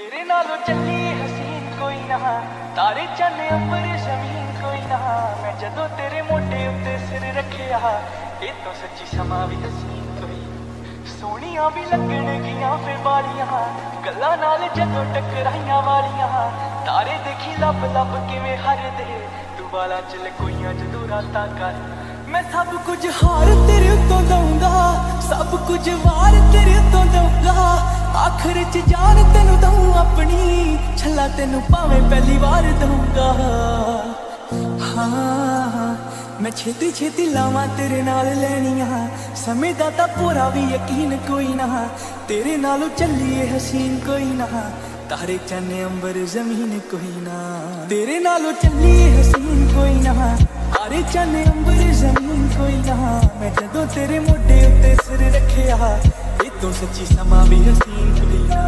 तेरे नालों चली हसीन कोई ना, तारे चन्न अंबर जमीन कोई ना। मैं जदों तेरे मोटे उत्ते सिर रखिया, ये तो सच्ची समा भी हसीन कोई। सोहणियां भी लगणगियां फिर बालियां, गल्लां नाल जदों टकराइयां वालियां। तारे देखी लब लब किवें हरदे, तू वाला च लकोइयां जदों रातां कर। मैं सब कुछ हार तेरे उत्तों दूंगा, सब कुछ वार तेरे उत्तों दूंगा। आखिर च जान तेनू दूं अपनी, छला तेनू भावें पहली बार दूंगा। हाँ मैं छेती छेती लावां तेरे नाल लैनियां, समय दा तां पूरा भी यकीन कोई ना। तेरे नालों चलिए हसीन कोई ना, तारे चन्ने अंबर जमीन कोई ना। तेरे नालों चलिए हसीन कोई ना, तारे चन्ने अंबर जमीन कोई ना। मैं जदों तेरे मोढे उत्ते सिर रखिया, ये तो सच्ची समा भी हसीन कोई ना।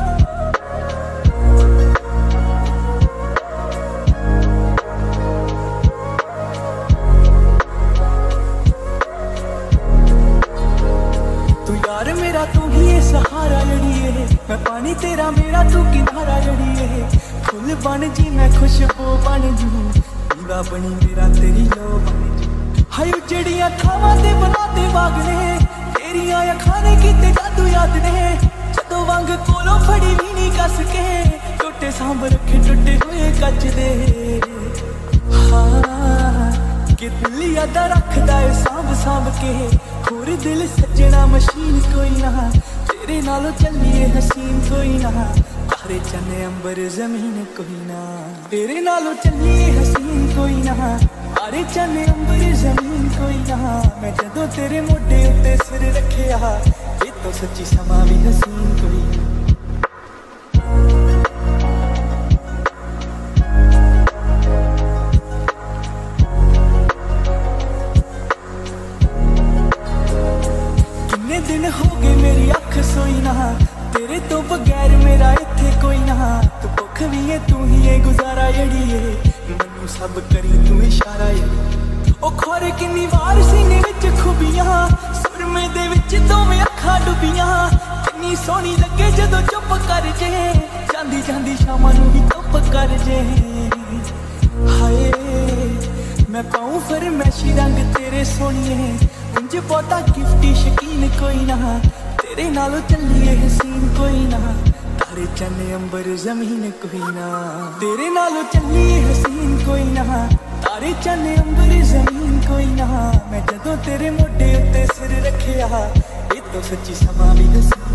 तू यार मेरा तू ही है सहारा जड़िए, मैं पानी तेरा मेरा तू किनारा जड़िए। फुल बन जी मैं खुशबू बन जू, दीवा बनी मेरा तेरी लो बन जू। हाय उजड़ियां खावां ते बनाते बागने, तेरियां अखां ने कीते जादू याद ने। जदों वांग कोलों फड़ी भी नहीं कस के, टोटे सांभ रखे टुटे हुए कच दे। हाँ कि दिल यादा रखदा है सांभ सांभ के, होर दिल सजना मशीन कोई ना। तेरे नालों चलिए हसीन कोई ना, तारे चन्ने अंबर जमीन कोई ना। तेरे नालों चलिए हसीन कोई ना, तारे चन्ने अंबर जमीन कोई ना। मैं जदों तेरे मोढे उत्ते सिर रखिया, ये तो सच्ची समा भी हसीन कोई ना। कितने दिन हो गए मेरी अख सोई ना, तेरे तो बगैर मेरा इत्थे कोई ना। तू भुख भी है तू ही है गुजारा जड़िए, मैनू सब करी तू इशारा जड़ी। ओ खोरे किन्नी वार सीने विच खुबियां, सुरमे दे विच दोवें अखां डुबियां। किन्नी सोहनी लगे जदों चुप कर जे, जांदी जांदी शामां नू भी चुप कर जे। हाय मैं पाऊं फरमैशी रंग तेरे सोहणिए, उंज बहुता गिफ्टी शकीन कोई ना। तेरे नालों चलिए हसीन कोई ना, तारे चन्ने अंबर जमीन कोई ना। तेरे नालों चलिए हसीन कोई ना, तारे चन्ने अंबर जमीन कोई ना। मैं जदों तेरे मोढे उत्ते सिर रखिया, ये तो सच्ची समा भी हसीन।